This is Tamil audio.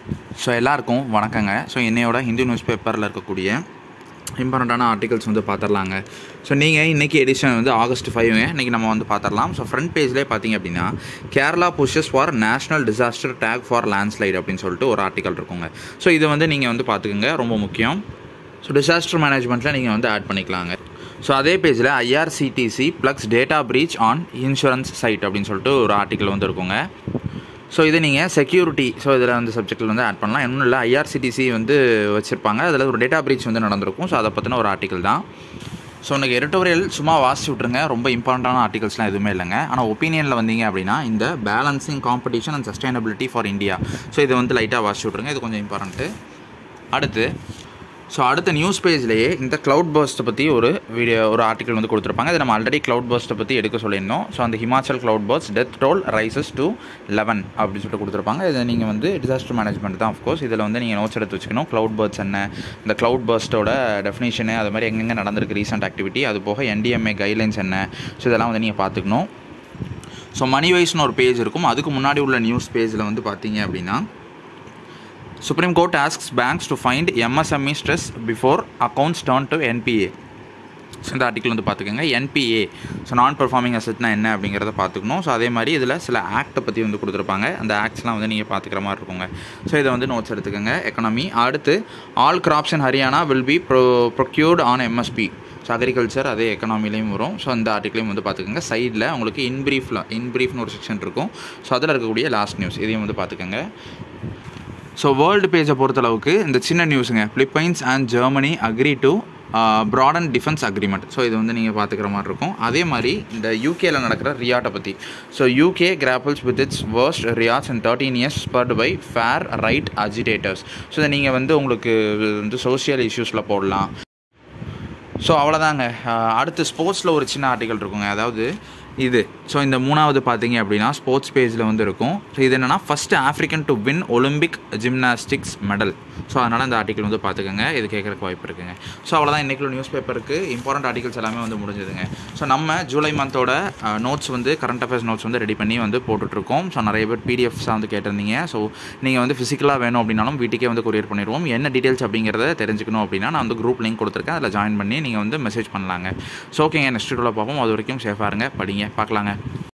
ஸோ எல்லாருக்கும் வணக்கங்க. ஸோ என்னையோட ஹிந்து நியூஸ் பேப்பரில் இருக்கக்கூடிய இம்பார்ட்டண்ட்டான ஆர்டிகல்ஸ் வந்து பார்த்துடலாங்க. ஸோ நீங்கள் இன்றைக்கி எடிஷன் வந்து August 5 இன்றைக்கி நம்ம வந்து பார்த்துடலாம். ஸோ ஃப்ரண்ட் பேஜ்லேயே பார்த்தீங்க அப்படின்னா Kerala pushes for national disaster tag for landslide அப்படின்னு சொல்லிட்டு ஒரு ஆர்டிக்கல் இருக்குங்க. ஸோ இதை வந்து நீங்கள் வந்து பார்த்துக்குங்க, ரொம்ப முக்கியம். ஸோ டிசாஸ்டர் மேனேஜ்மெண்ட்டில் நீங்கள் வந்து ஆட் பண்ணிக்கலாங்க. ஸோ அதே பேஜில் IRCTC flags data breach on insurance site அப்படின்னு சொல்லிட்டு ஒரு ஆர்டிக்கல் வந்து இருக்குங்க. ஸோ இது நீங்கள் செக்யூரிட்டி, ஸோ இதில் வந்து சப்ஜெக்டில் வந்து ஆட் பண்ணலாம். இன்னும் இல்லை, IRCTC வந்து வச்சுருப்பாங்க, அதில் ஒரு டேட்டா ப்ரீச் வந்து நடந்திருக்கும். ஸோ அதை பற்றின ஒரு ஆர்டிக்கல் தான். ஸோ எனக்கு எடிட்டோரியல் சும்மா வாசிச்சு விட்ருங்க, ரொம்ப இம்பார்ட்டண்டான ஆர்டிகல்ஸ்லாம் எதுவுமே இல்லைங்க. ஆனால் ஒப்பீனியனில் வந்தீங்க அப்படின்னா இந்த balancing competition and sustainability for India, so இதை வந்து லைட்டாக வாசிச்சு விட்ருங்க, இது கொஞ்சம் இம்பார்ட்டன்ட்டு. அடுத்த நியூஸ் பேஜ்லேயே இந்த க்ளவுட் பர்ஸ்ட்டை பற்றி ஒரு ஆர்டிக்கல் வந்து கொடுத்துருப்பாங்க. இது நம்ம ஆல்ரெடி க்ளவுட் பர்ஸ்ட்டை பற்றி எடுக்க சொல்லியிருந்தோம். ஸோ அந்த Himachal cloud burst death toll rises to 11 அப்படின்னு சொல்லிட்டு கொடுத்துருப்பாங்க. இதை நீங்கள் வந்து டிசாஸ்டர் மேனேஜ்மெண்ட் தான் ஆஃப்கோர்ஸ். இதில் வந்து நீங்கள் நோட்ஸ் எடுத்து வச்சுக்கணும். க்ளவுட் பர்ஸ்ட் என்ன, இந்த க்ளவுட் பர்ஸ்ட்டோட டெஃபினேஷனு, அது மாதிரி எங்கெங்கே நடந்திருக்கு ரீசெண்ட் ஆக்டிவிட்டி, அது போக NDMA கைட்லைன்ஸ் என்ன, ஸோ இதெல்லாம் வந்து நீங்கள் பார்த்துக்கணும். ஸோ மணி வைஸ்னு ஒரு பேஜ் இருக்கும். அதுக்கு முன்னாடி உள்ள நியூஸ் பேஜில் வந்து பார்த்தீங்க அப்படின்னா Supreme Court asks banks to find MSME stress before accounts turn to NPA. So இந்த ஆர்டிக்கல் வந்து பார்த்துக்கோங்க. NPA, ஸோ நான் பெர்ஃபார்மிங் அசெட்னா என்ன அப்படிங்கிறத பார்த்துக்கணும். ஸோ அதே மாதிரி இதில் சில ஆக்டை பற்றி வந்து கொடுத்துருப்பாங்க. அந்த ஆக்ட்ஸ்லாம் வந்து நீங்கள் பார்த்துக்கிற மாதிரி இருக்குங்க. ஸோ இதை வந்து நோட்ஸ் எடுத்துக்கோங்க. எக்கனாமி அடுத்து all crops in Haryana will be procured on MSP. So agriculture அதே எக்கனாமிலையும் வரும். ஸோ அந்த ஆர்டிக்கலையும் வந்து பார்த்துக்கோங்க. சைடில் உங்களுக்கு இன்ப்ரீஃப்னு ஒரு செக்ஷன் இருக்கும். ஸோ அதில் இருக்கக்கூடிய லாஸ்ட் நியூஸ் இதையும் வந்து பார்த்துக்கோங்க. ஸோ வேர்ல்டு பேஜை பொறுத்தளவுக்கு இந்த சின்ன நியூஸுங்க, Philippines and Germany agree to broaden defence agreement. So இது வந்து நீங்கள் பார்த்துக்கிற மாதிரி இருக்கும். அதே மாதிரி இந்த யூகேல நடக்கிற ரியாட்டை பற்றி. So UK grapples with its worst riots in 13 years spurred by fair right agitators. So இதை நீங்கள் வந்து உங்களுக்கு வந்து சோஷியல் இஷ்யூஸில் போடலாம். ஸோ அவ்வளோதாங்க. அடுத்து ஸ்போர்ட்ஸில் ஒரு சின்ன ஆர்டிக்கல் இருக்குங்க. அதாவது இது, ஸோ இந்த மூணாவது பார்த்தீங்க அப்படின்னா ஸ்போர்ட்ஸ் பேஜில் வந்து இருக்கும். ஸோ இது என்னென்னா first African to win Olympic gymnastics medal. So அதனால் இந்த ஆர்டிக்கல் வந்து பார்த்துக்கோங்க, இது கேட்குறக்கு வாய்ப்பு இருக்குங்க. ஸோ அவ்வளோதான் இன்றைக்குள்ள நியூஸ் பேப்பருக்கு இம்பார்ட்டன்ட் ஆர்டிகல்ஸ் எல்லாமே வந்து முடிஞ்சதுங்க. ஸோ நம்ம ஜூலை மந்தோட நோட்ஸ் வந்து கரண்ட் அஃபேர்ஸ் நோட்ஸ் வந்து ரெடி பண்ணி வந்து போட்டுட்ருக்கோம். ஸோ நிறைய பேர் PDFஸாக வந்து கேட்டிருந்தீங்க. ஸோ நீங்கள் வந்து ஃபிசிக்கலாக வேணும் அப்படின்னாலும் வீட்டுக்கே வந்து கொரியர் பண்ணிடுவோம். என்ன டீட்டெயில்ஸ் அப்படிங்கிறத தெரிஞ்சுக்கணும் அப்படின்னா நான் வந்து குரூப் லிங்க் கொடுத்துருக்கேன், அதில் ஜாயின் பண்ணி நீங்கள் வந்து மெசேஜ் பண்ணலாங்க. ஸோ ஓகேங்க, நெக்ஸ்ட் வீடியோவில் பார்ப்போம். அது வரைக்கும் சேஃபாக இருங்க, படிங்க, பார்க்கலாங்க.